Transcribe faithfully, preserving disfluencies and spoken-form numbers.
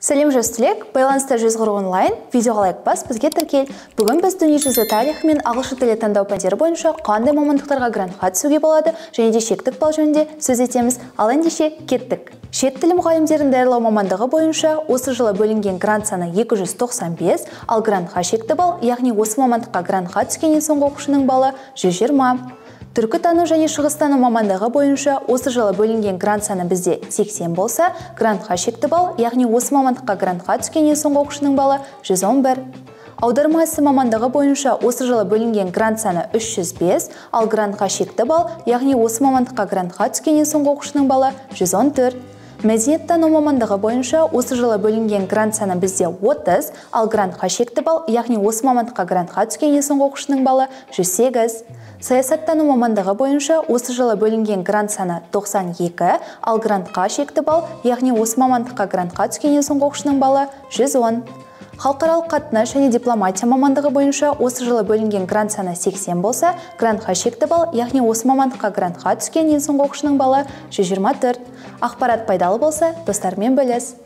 Сәлем жас түлек, байланыста жүз қырық онлайн, видеоға лайк бас, бізге тіркел. Бүгін біз дүниежүзі тарихы мен ағылшын тілі таңдау пәндері бойынша қандай мамандықтарға грантқа түсуге болады және де шектік балл жөнінде сөз етеміз. Ал ендеше кеттік. Шет тілі мұғалімдерін даярлау мамандығы бойынша осы жылы бөлінген грант саны екі жүз тоқсан бес, ал грантқа шекті балл, яғни осы мамандыққа грантқа түскеннен соңғы оқушының баллы жүз жиырма. Түркітану және шығыстану мамандығы бойынша осы жылы бөлінген грант саны бізде сексен болса, грантқа шекті балл, яғни осы мамандыққа грантқа түскеннен соңғы оқушының баллы жүз он бір. Аударма ісі мамандығы бойынша осы жылы бөлінген грант саны үш жүз бес, ал грантқа шекті балл, яғни осы мамандыққа грантқа түскеннен соңғы оқушының баллы жүз он төрт. Мәдениеттану мамандығы бойынша осы жылы бөлінген грант саны бізде отыз, ал грантқа шекті балл, яғни осы мамандыққа грантқа түскеннен соңғы оқушының баллы жүз сегіз. Саясаттану мамандығы бойынша осы жылы бөлінген грант саны тоқсан екі, ал грантқа шекті балл, яғни осы мамандыққа грантқа түскеннен соңғы оқушының баллы жүз он. Халықаралық қатынас және дипломатия мамандығы бойынша осы жылы бөлінген грант саны сексен болса, грантқа шекті балл, яғни осы мамандыққа грантқа түскеннен соңғы оқушының баллы жүз жиырма төрт. Ақпарат пайдалы болса, достармен бөліс.